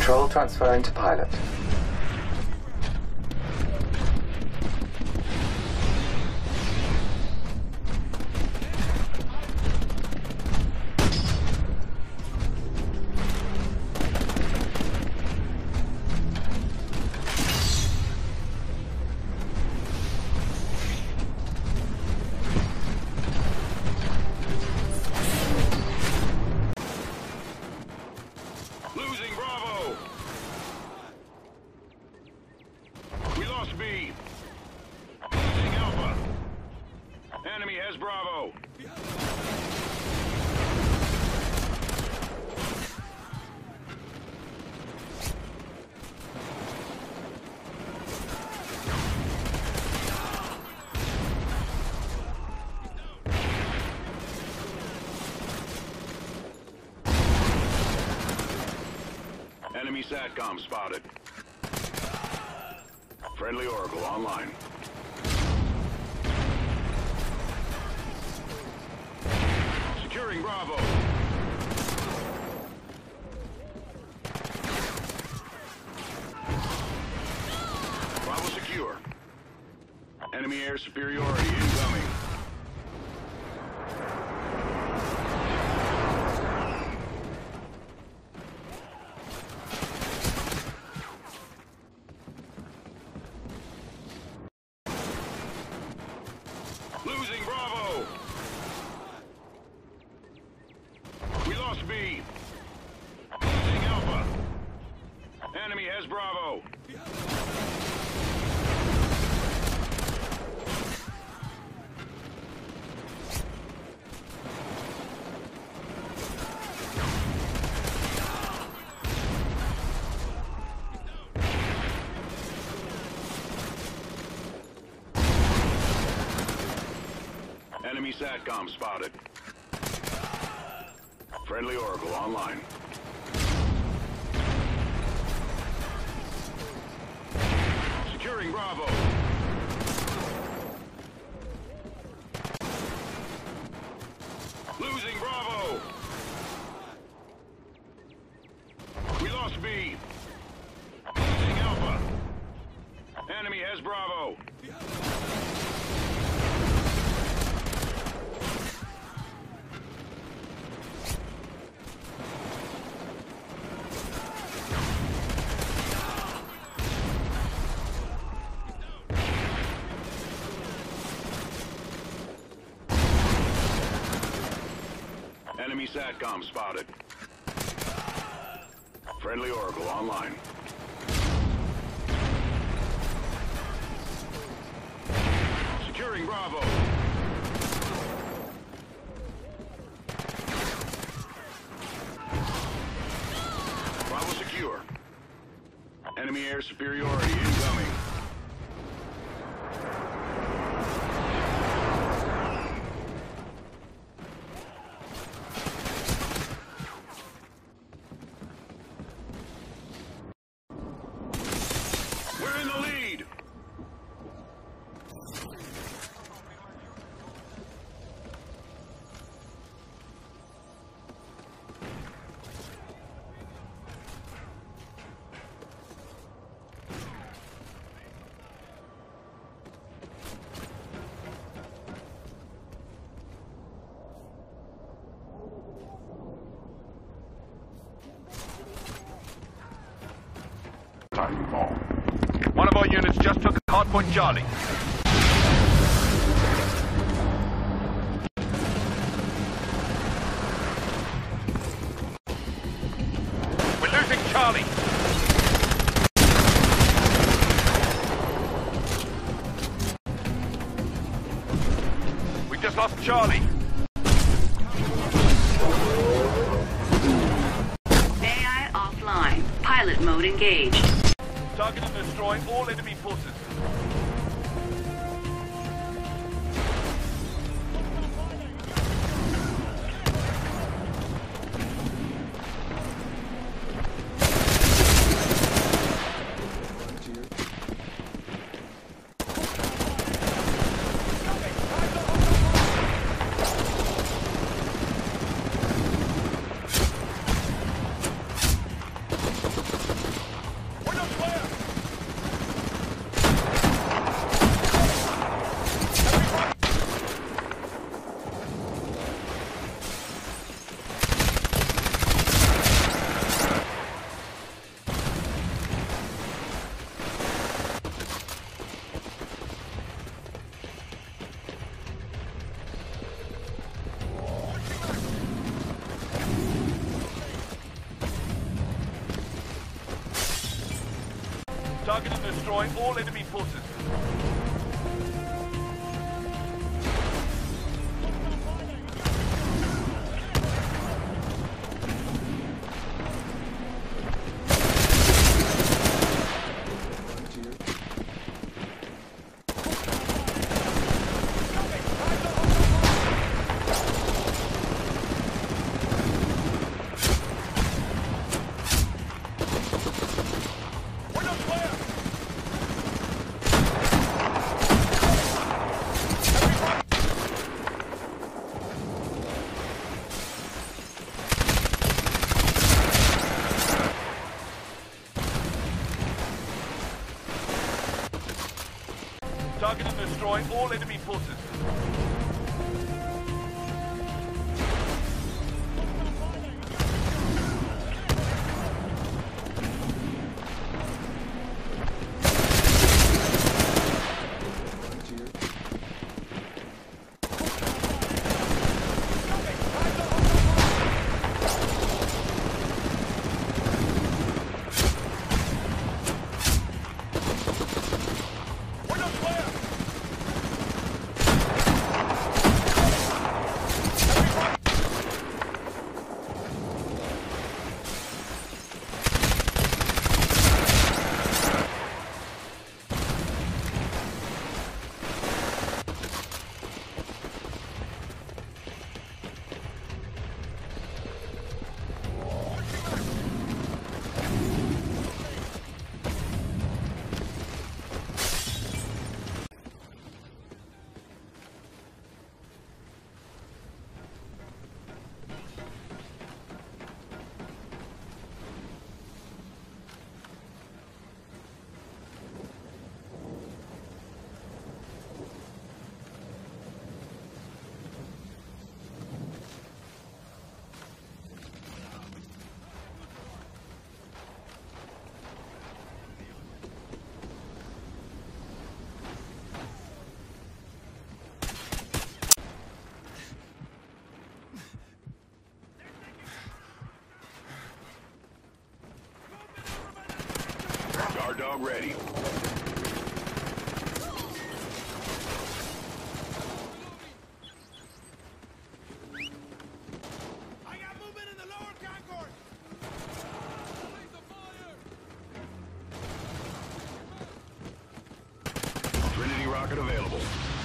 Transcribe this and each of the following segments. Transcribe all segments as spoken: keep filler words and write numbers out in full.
Control transferring to pilot. Losing Bravo! We lost B. Losing Alpha. Enemy has Bravo. Enemy SATCOM spotted. Friendly Oracle online. Securing Bravo. Bravo secure. Enemy air superiority incoming. Losing Bravo! We lost B. Losing Alpha. Enemy has Bravo. Enemy SATCOM spotted. Friendly Oracle online. Securing Bravo. Losing Bravo. We lost B. Losing Alpha. Enemy has Bravo. Enemy SATCOM spotted. Friendly Oracle online. Securing Bravo. Bravo secure. Enemy air superiority incoming. We're in the lead. Titanfall. One of our units just took hardpoint Charlie. We're losing Charlie. We just lost Charlie. A I offline. Pilot mode engaged. Target and destroy all enemy forces. Target and destroy all enemy forces. Target and destroy all enemy forces. Guard dog ready. I got movement in the lower concourse! Trinity rocket available.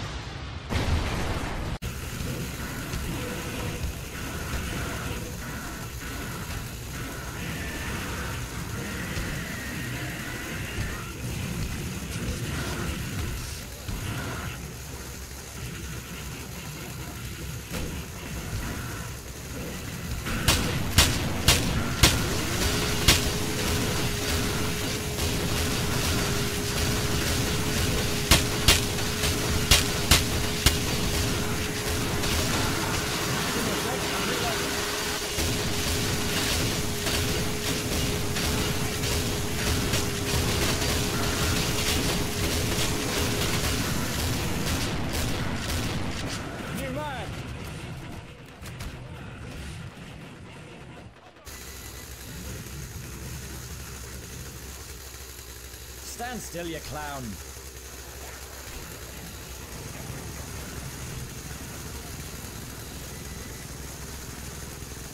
Stand still, you clown.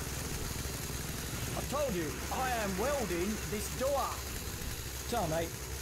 I told you, I am welding this door. So, mate,